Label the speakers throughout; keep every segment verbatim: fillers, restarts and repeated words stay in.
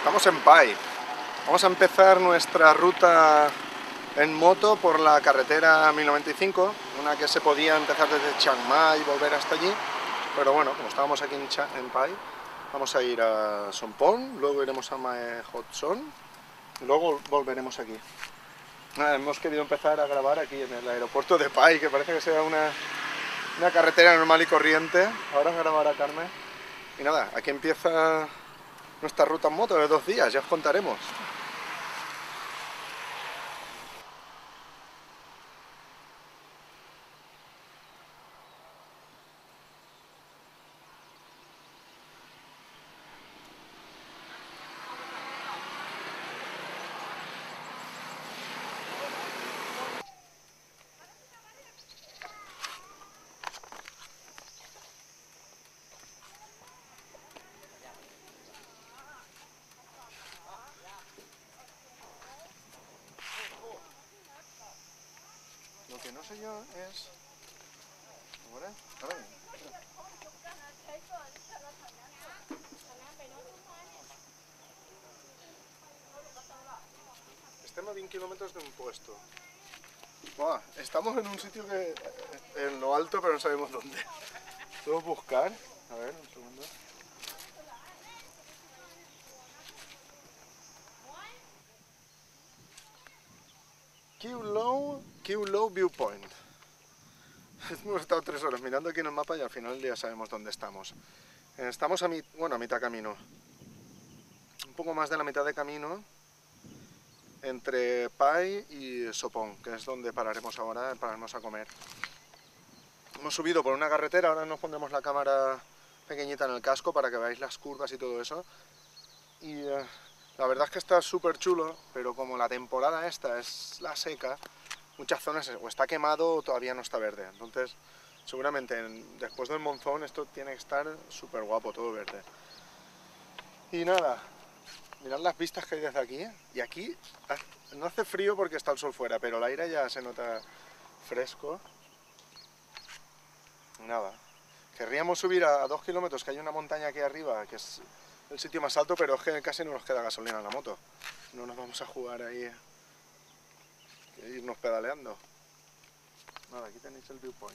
Speaker 1: Estamos en Pai. Vamos a empezar nuestra ruta en moto por la carretera mil noventa y cinco, una que se podía empezar desde Chiang Mai y volver hasta allí, pero bueno, como estábamos aquí en, Cha en Pai, vamos a ir a Sompong, luego iremos a Mae Hot Son y luego volveremos aquí. Nada, hemos querido empezar a grabar aquí en el aeropuerto de Pai, que parece que sea una, una carretera normal y corriente. Ahora grabará Carmen. Y nada, aquí empieza nuestra ruta en moto de dos días, ya os contaremos. Lo que no sé yo es... ¿Ahora? ¿Ahora bien? Estem a veinte kilómetros de un puesto. Buah, estamos en un sitio que... en lo alto, pero no sabemos dónde. Podemos buscar. A ver, un segundo. Kiew Low, Kiew Low Viewpoint. Hemos estado tres horas mirando aquí en el mapa y al final ya sabemos dónde estamos. Estamos a, mi, bueno, a mitad camino. Un poco más de la mitad de camino entre Pai y Sompong, que es donde pararemos ahora, pararemos a comer. Hemos subido por una carretera, ahora nos pondremos la cámara pequeñita en el casco para que veáis las curvas y todo eso. Y eh, la verdad es que está súper chulo, pero como la temporada esta es la seca, muchas zonas o está quemado o todavía no está verde. Entonces, seguramente en, después del monzón esto tiene que estar súper guapo, todo verde. Y nada, mirad las vistas que hay desde aquí. Y aquí no hace frío porque está el sol fuera, pero el aire ya se nota fresco. Nada, querríamos subir a dos kilómetros, que hay una montaña aquí arriba, que es el sitio más alto, pero es que casi no nos queda gasolina en la moto. No nos vamos a jugar ahí, que irnos pedaleando. Nada, aquí tenéis el viewpoint.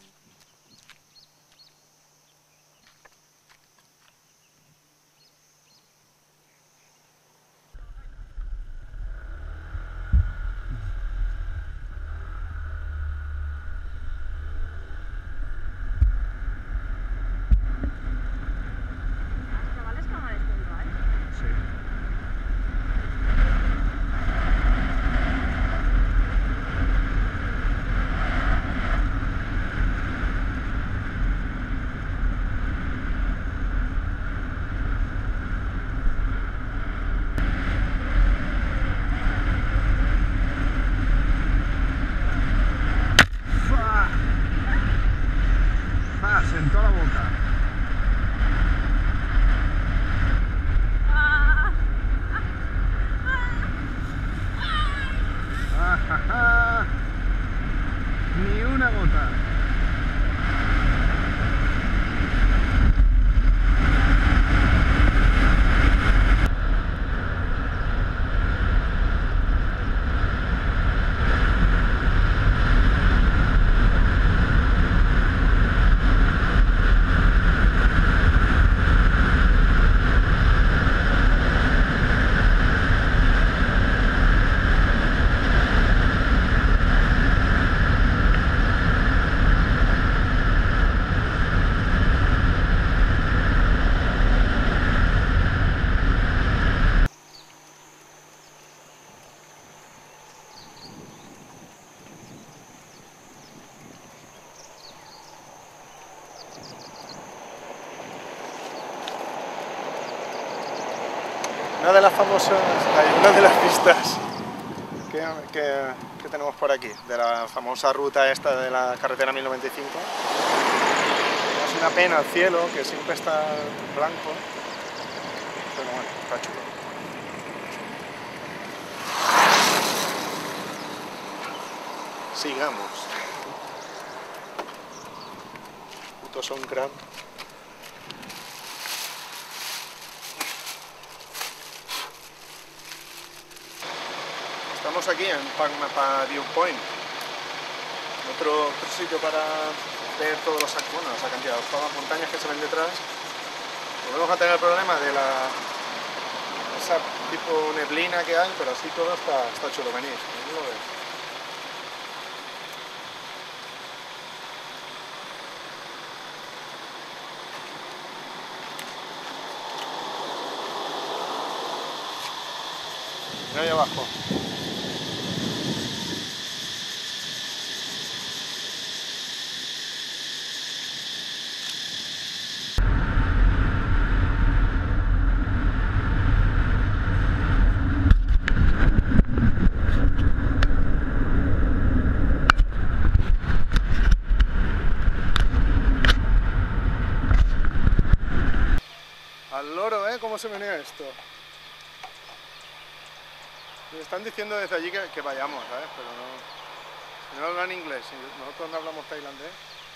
Speaker 1: Sentó la boca. Ah, ni una gota. Una de las famosas, una de las pistas que, que, que tenemos por aquí, de la famosa ruta esta de la carretera mil noventa y cinco. Es una pena el cielo, que siempre está blanco, pero bueno, está chulo. Sigamos. Puto Songkran. estamos aquí en Pagmapa Viewpoint, otro, otro sitio para ver todos los, bueno, los acantilados, todas las montañas que se ven detrás. Volvemos a tener el problema de la esa tipo neblina que hay, pero así todo está, está chulo. Venid, venid lo ves. Mira ahí abajo. Al loro, ¿eh? ¿Cómo se menea esto? Me están diciendo desde allí que, que vayamos, ¿sabes? Pero no, no hablan inglés, nosotros no hablamos tailandés.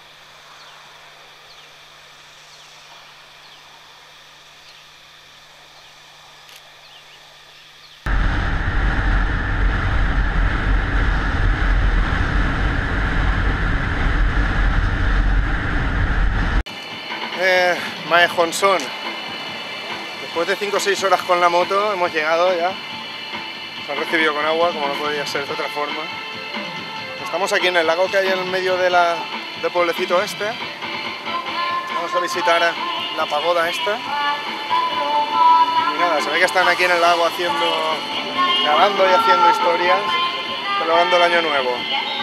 Speaker 1: Eh, Mae Hong Son. Después de cinco o seis horas con la moto hemos llegado ya. Se ha recibido con agua, como no podía ser de otra forma. Estamos aquí en el lago que hay en el medio de la, del pueblecito este. Vamos a visitar la pagoda esta. Y nada, se ve que están aquí en el lago haciendo, grabando y haciendo historias, celebrando el año nuevo.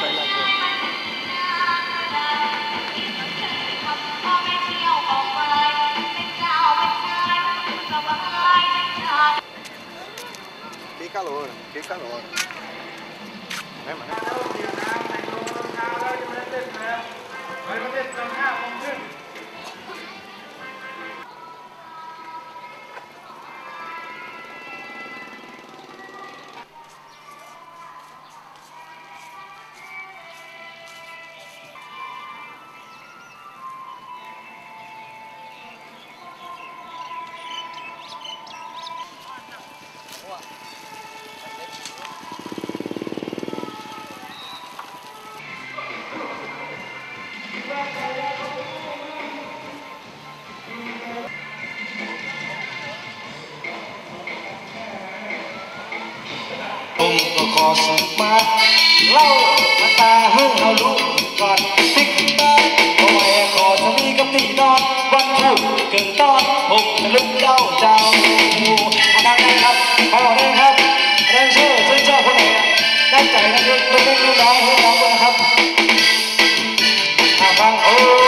Speaker 1: Qué calor, qué calor. Eh,
Speaker 2: ผมก็ขอสุดมาเล่ามาตาเฮือเอาลูกก่อนติ๊กตาเพราะว่าขอจะมีกับตีนอนวันพูดเกินตอนผมจะลุกเจ้าเจ้าอันนั้นนะครับขอเลยครับเรื่องชื่อชื่อเจ้าคนไหนตั้งใจนะครับลูกลูกน้องให้น้องด้วยนะครับฟังโอ้